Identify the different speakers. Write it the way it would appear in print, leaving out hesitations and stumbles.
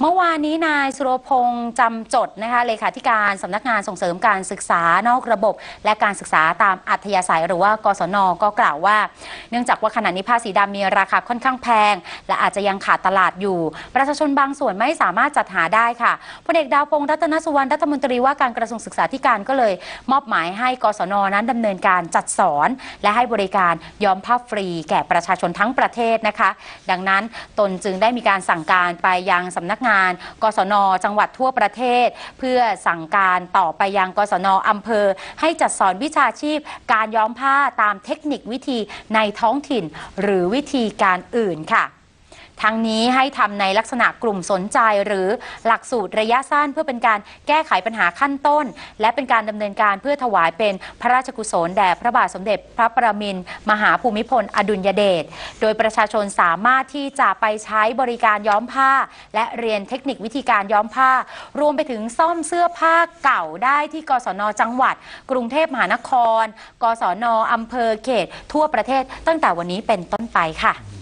Speaker 1: มื่อวานนี้นายสุรพงษ์จำจดนะคะเลขาธิการสำนักงานส่งเสริมการศึกษานอกระบบและการศึกษาตามอัธยาศัยหรือว่ากศน.ก็กล่าวว่าเนื่องจากว่าขณะนี้ผ้าสีดำมีราคาค่อนข้างแพงและอาจจะยังขาดตลาดอยู่ประชาชนบางส่วนไม่สามารถจัดหาได้ค่ะพลเอกดาวพงษ์รัตนสุวรรณรัฐมนตรีว่าการกระทรวงศึกษาธิการก็เลยมอบหมายให้กศน.นั้นดำเนินการจัดสอนและให้บริการย้อมผ้าฟรีแก่ประชาชนทั้งประเทศนะคะดังนั้นตนจึงได้มีการสั่งการไปยังสำนักงานกศน.จังหวัดทั่วประเทศเพื่อสั่งการต่อไปยังกศน.อำเภอให้จัดสอนวิชาชีพการย้อมผ้าตามเทคนิควิธีในท้องถิ่นหรือวิธีการอื่นค่ะทั้งนี้ให้ทำในลักษณะกลุ่มสนใจหรือหลักสูตรระยะสั้นเพื่อเป็นการแก้ไขปัญหาขั้นต้นและเป็นการดำเนินการเพื่อถวายเป็นพระราชกุศลแด่พระบาทสมเด็จพระประมินทรมหาภูมิพลอดุลยเดชโดยประชาชนสามารถที่จะไปใช้บริการย้อมผ้าและเรียนเทคนิควิธีการย้อมผ้ารวมไปถึงซ่อมเสื้อผ้าเก่าได้ที่กศน.จังหวัดกรุงเทพมหานครกศน.อำเภอเขตทั่วประเทศตั้งแต่วันนี้เป็นต้นไปค่ะ